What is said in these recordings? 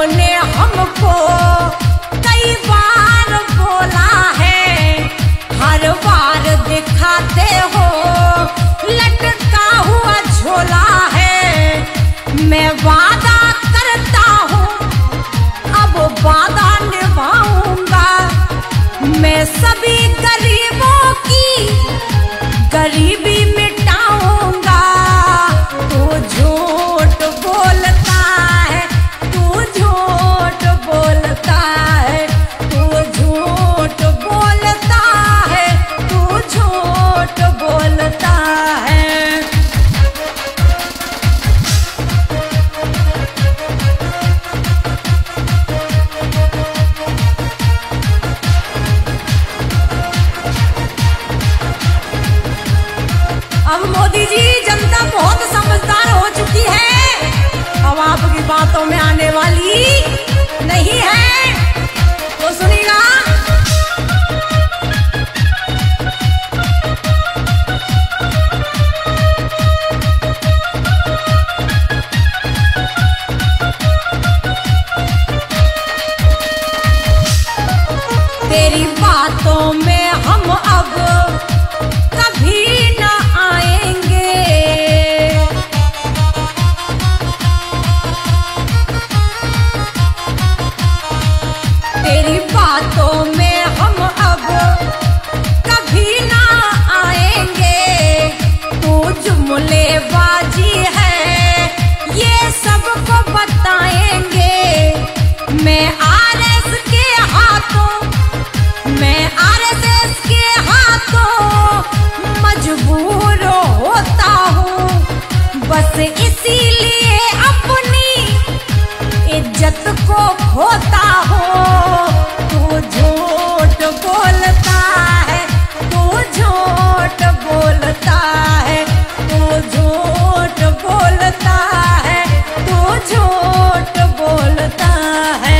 तुमने हमको कई बार बोला है, हर बार दिखाते हो लटका हुआ झोला है। मैं वादा करता हूँ अब वादा निभाऊंगा, मैं सभी गरीबों की गरीबी मिटाऊंगा। तू झूठ बोलता है, तू झूठ बोलता है, तू झूठ बोलता है, तू झूठ बोलता है। अब मोदी जी जनता बहुत समझदार हो चुकी है, अब आपकी बातों में आने वाली नहीं है, तो सुनिएगा। तेरी बातों में हम अब कभी न आएंगे, तेरी बातों में हम अब कभी न आएंगे। तू जुमलेबाजी है ये सबको बताएंगे। मैं आरएस के हाथों, मैं आरएसएस के हाथों मजबूर होता हूँ, बस इसीलिए अपनी इज्जत को खोता हूँ। तू झूठ बोलता है, तू झूठ बोलता है, तू झूठ बोलता है, तू झूठ बोलता है।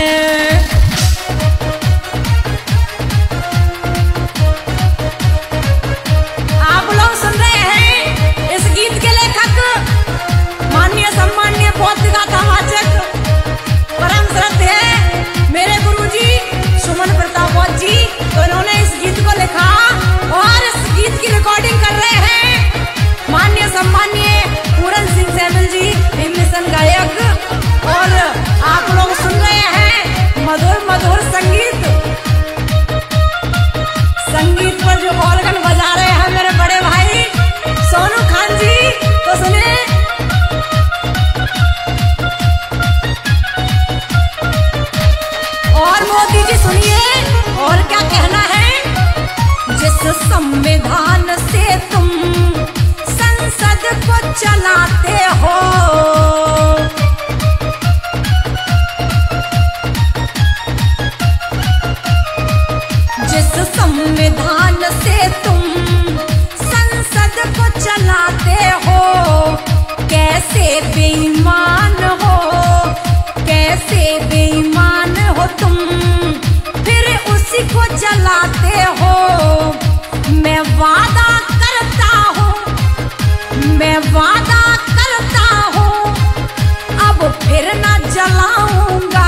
आप लोग सुन रहे हैं इस गीत के लेखक माननीय सम्माननीय बौद्ध गाथा वाचक परम श्रद्धेय मेरे गुरुजी सुमन प्रताप बौद्ध जी, तो इन्होंने इस गीत को लिखा और इस गीत की रिकॉर्डिंग कर रहे हैं माननीय सम्माननीय पूरन सिंह सैमुअल जी, हिंदुस्तान गायक। और आप लोग सुन रहे हैं मधुर मधुर संगीत, संगीत पर जो ऑर्गन बजा रहे हैं मेरे बड़े भाई सोनू खान जी, तो सुने। और मोदी जी सुनिए और क्या कहना है। जिस संविधान से तुम संसद को चलाते हो, जिस संविधान से तुम संसद को चलाते हो, कैसे बेईमान हो, कैसे बेईमान हो तुम, फिर उसी को जलाते हो। मैं वादा करता हूँ, मैं वादा करता हूँ अब फिर न जलाऊंगा।